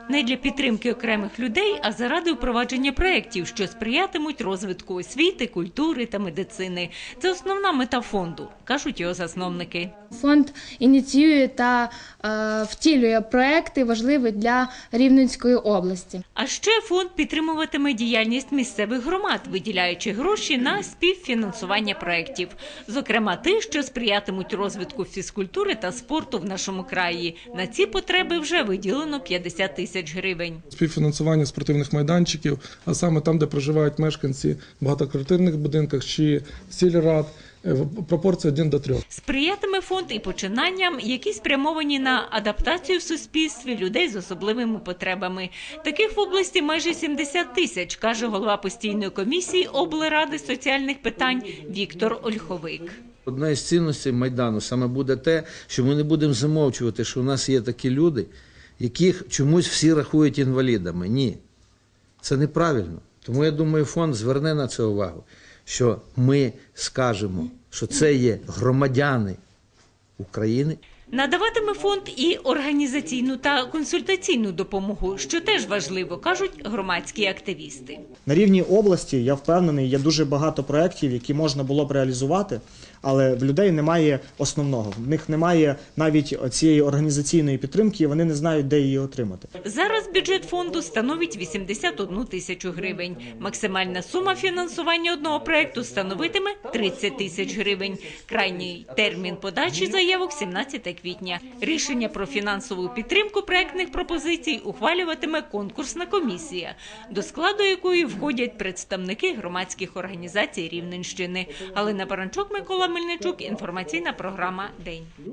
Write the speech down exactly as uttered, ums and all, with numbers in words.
Не для підтримки окремих людей, а заради впровадження проєктів, що сприятимуть розвитку освіти, культури та медицини. Це основна мета фонду, кажуть його засновники. Фонд ініціює та е, втілює проекти, важливі для Рівненської області. А ще фонд підтримуватиме діяльність місцевих громад, виділяючи гроші на співфінансування проєктів. Зокрема, ті, що сприятимуть розвитку фізкультури та спорту в нашому краї. На ці потреби вже виділено п'ятдесят тисяч гривень. Співфінансування спортивних майданчиків, а саме там, де проживають мешканці в багатоквартирних будинках чи сільрад, пропорція один до трьох. Сприятиме фонд і починанням, які спрямовані на адаптацію в суспільстві людей з особливими потребами. Таких в області майже сімдесят тисяч, каже голова постійної комісії облради соціальних питань Віктор Ольховик. Одна із цінностей Майдану саме буде те, що ми не будемо замовчувати, що у нас є такі люди, яких чомусь всі рахують інвалідами. Ні, це неправильно. Тому я думаю, фонд зверне на це увагу, що ми скажемо, що це є громадяни України. Надаватиме фонд і організаційну та консультаційну допомогу, що теж важливо, кажуть громадські активісти. На рівні області, я впевнений, є дуже багато проєктів, які можна було б реалізувати, але в людей немає основного. В них немає навіть цієї організаційної підтримки, і вони не знають, де її отримати. Зараз бюджет фонду становить вісімдесят одну тисячу гривень. Максимальна сума фінансування одного проєкту становитиме тридцять тисяч гривень. Крайній термін подачі заявок – сімнадцяте квітня. Рішення про фінансову підтримку проєктних пропозицій ухвалюватиме конкурсна комісія, до складу якої входять представники громадських організацій Рівненщини. Галина Баранчук, Микола Мельничук, інформаційна програма «День».